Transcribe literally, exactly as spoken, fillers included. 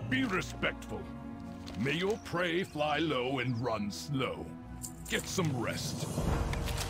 Be respectful. May your prey fly low and run slow. Get some rest.